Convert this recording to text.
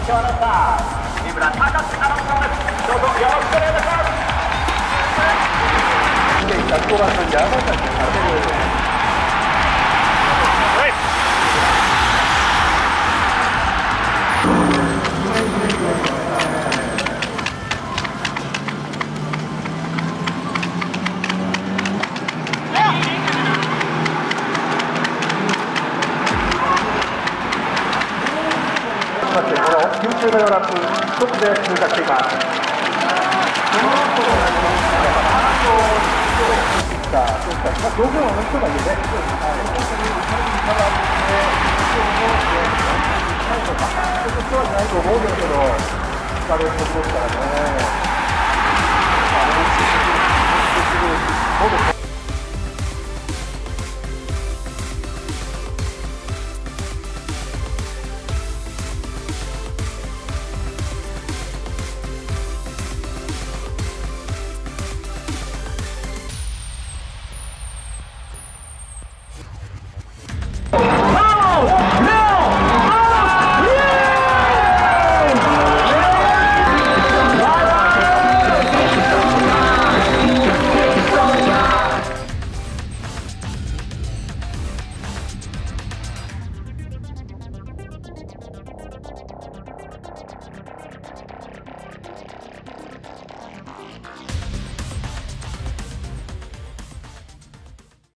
実況アナウンサー三村隆アナウンサーです。どうぞよろしくお願いいたします。105番の山崎勝9周目のラップ1つで通過しています。条件は同じ人がいるね。人はいないと思うんですけど、疲れることですからね。